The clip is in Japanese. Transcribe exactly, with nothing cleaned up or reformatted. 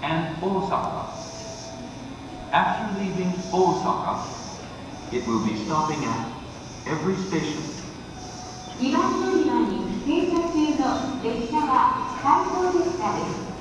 and Osaka. After leaving Osaka, it will be stopping at every station. にばん乗り場に停車中の列車は観光列車です。